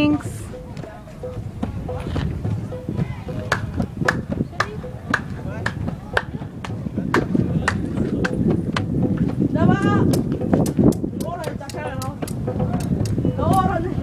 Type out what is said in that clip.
Thanks. Dạ ba. Cô này chặt cái này không? Đâu rồi.